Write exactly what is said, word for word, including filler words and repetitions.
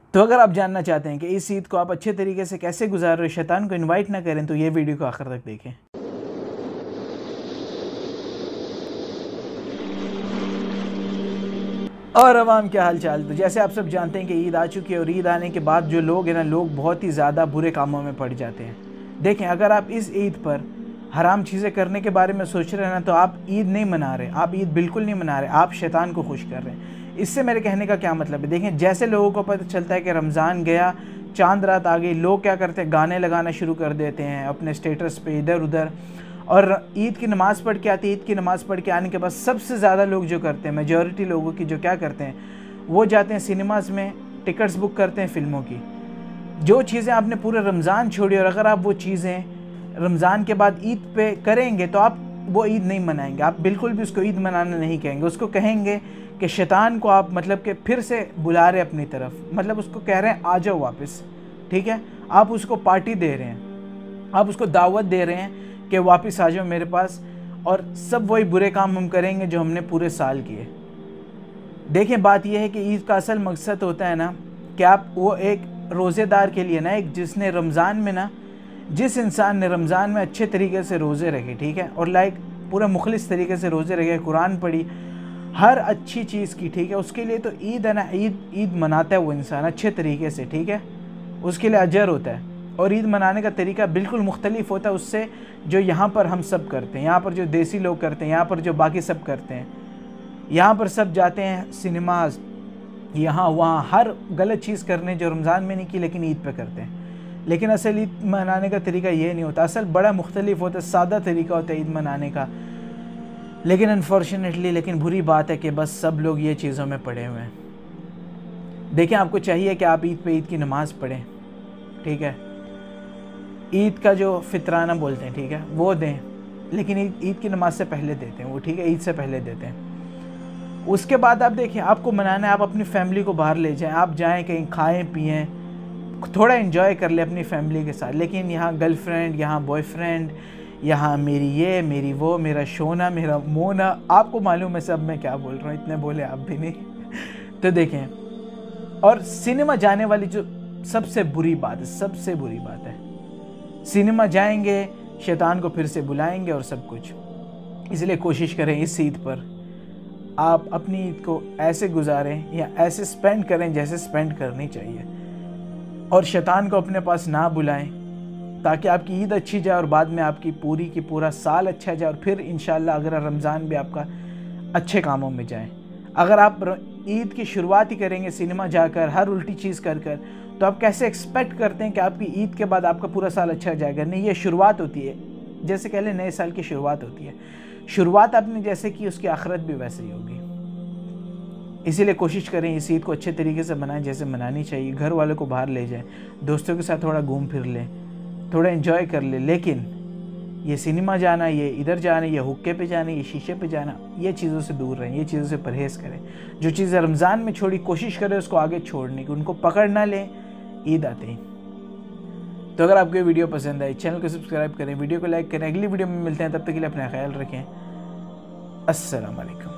तो अगर आप जानना चाहते हैं कि इस ईद को आप अच्छे तरीके से कैसे गुजार रहे हो, शैतान को इनवाइट ना करें, तो ये वीडियो को आखिर तक देखें। और अवाम क्या हाल चाल। तो जैसे आप सब जानते हैं कि ईद आ चुकी है और ईद आने के बाद जो लोग हैं ना, लोग बहुत ही ज़्यादा बुरे कामों में पड़ जाते हैं। देखें, अगर आप इस ईद पर हराम चीज़ें करने के बारे में सोच रहे हैं ना, तो आप ईद नहीं मना रहे, आप ईद बिल्कुल नहीं मना रहे, आप शैतान को खुश कर रहे हैं। इससे मेरे कहने का क्या मतलब है, देखें जैसे लोगों को पता चलता है कि रमज़ान गया, चांद रात आ गई, लोग क्या करते हैं, गाने लगाना शुरू कर देते हैं अपने स्टेटस पे इधर उधर। और ईद की नमाज़ पढ़ के आती है, ईद की नमाज़ पढ़ के आने के बाद सबसे ज़्यादा लोग जो करते हैं, मेजॉरिटी लोगों की जो क्या करते हैं, वो जाते हैं सिनेमाज़ में, टिकट्स बुक करते हैं फ़िल्मों की। जो चीज़ें आपने पूरे रमज़ान छोड़ी, और अगर आप वो चीज़ें रमज़ान के बाद ईद पे करेंगे तो आप वो ईद नहीं मनाएंगे, आप बिल्कुल भी उसको ईद मनाना नहीं कहेंगे। उसको कहेंगे कि शैतान को आप मतलब कि फिर से बुला रहे अपनी तरफ, मतलब उसको कह रहे हैं आ जाओ वापस, ठीक है। आप उसको पार्टी दे रहे हैं, आप उसको दावत दे रहे हैं कि वापस आ जाओ मेरे पास, और सब वही बुरे काम हम करेंगे जो हमने पूरे साल किए। देखें, बात यह है कि ईद का असल मकसद होता है ना कि आप वो एक रोज़ेदार के लिए ना, एक जिसने रमज़ान में ना, जिस इंसान ने रमज़ान में अच्छे तरीके से रोज़े रखे, ठीक है, और लाइक पूरा मुखलिस तरीके से रोज़े रखे, कुरान पढ़ी, हर अच्छी चीज़ की, ठीक है, उसके लिए तो ईद है ना, ईद ईद मनाता है वो इंसान अच्छे तरीके से, ठीक है, उसके लिए अजर होता है। और ईद मनाने का तरीका बिल्कुल मुख्तलिफ होता है उससे जो यहाँ पर हम सब करते हैं, यहाँ पर जो देसी लोग करते हैं, यहाँ पर जो बाकी सब करते हैं। यहाँ पर सब जाते हैं सिनेमाज, यहाँ वहाँ, हर गलत चीज़ करने जो रमज़ान में नहीं की लेकिन ईद पे करते हैं। लेकिन असल ईद मनाने का तरीका ये नहीं होता, असल बड़ा मुख्तलिफ होता है, सादा तरीका होता है ईद मनाने का। लेकिन अनफॉर्चुनेटली, लेकिन बुरी बात है कि बस सब लोग ये चीज़ों में पड़े हुए हैं। देखें, आपको चाहिए कि आप ईद पे ईद की नमाज़ पढ़ें, ठीक है, ईद का जो फितराना बोलते हैं, ठीक है, वो दें, लेकिन ईद ईद की नमाज से पहले देते हैं वो, ठीक है, ईद से पहले देते हैं। उसके बाद आप देखिए, आपको मनाना है, आप अपनी फैमिली को बाहर ले जाएं, आप जाएं कहीं, खाएं पिएं, थोड़ा एंजॉय कर ले अपनी फैमिली के साथ। लेकिन यहाँ गर्लफ्रेंड, यहाँ बॉयफ्रेंड, यहाँ मेरी ये मेरी वो, मेरा शोना मेरा मोना, आपको मालूम है सब मैं क्या बोल रहा हूँ, इतने बोले आप भी नहीं। तो देखें, और सिनेमा जाने वाली जो सबसे बुरी बात है, सबसे बुरी बात है, सिनेमा जाएंगे, शैतान को फिर से बुलाएंगे और सब कुछ। इसलिए कोशिश करें इस ईद पर आप अपनी ईद को ऐसे गुजारें या ऐसे स्पेंड करें जैसे स्पेंड करनी चाहिए, और शैतान को अपने पास ना बुलाएं, ताकि आपकी ईद अच्छी जाए और बाद में आपकी पूरी की पूरा साल अच्छा जाए, और फिर इंशाल्लाह अगर रमज़ान भी आपका अच्छे कामों में जाए। अगर आप ईद की शुरुआत ही करेंगे सिनेमा जाकर, हर उल्टी चीज़ कर कर, तो आप कैसे एक्सपेक्ट करते हैं कि आपकी ईद के बाद आपका पूरा साल अच्छा जाएगा? नहीं, ये शुरुआत होती है, जैसे कह लें नए साल की शुरुआत होती है। शुरुआत आपने जैसे की, उसकी आखिरत भी वैसे ही होगी। इसीलिए कोशिश करें इस ईद को अच्छे तरीके से मनाएं जैसे मनानी चाहिए। घर वालों को बाहर ले जाएं, दोस्तों के साथ थोड़ा घूम फिर लें, थोड़ा एंजॉय कर लें। लेकिन ये सिनेमा जाना, ये इधर जाना, ये हुक्के पे जाना, ये शीशे पे जाना, ये चीज़ों से दूर रहें, ये चीज़ों से परहेज़ करें। जो चीज़ें रमज़ान में छोड़ी, कोशिश करें उसको आगे छोड़ने की, उनको पकड़ ना लें ईद आते ही। तो अगर आपको ये वीडियो पसंद आई, चैनल को सब्सक्राइब करें, वीडियो को लाइक करें। अगली वीडियो में मिलते हैं, तब तक के लिए अपना ख्याल रखें। अस्सलाम वालेकुम।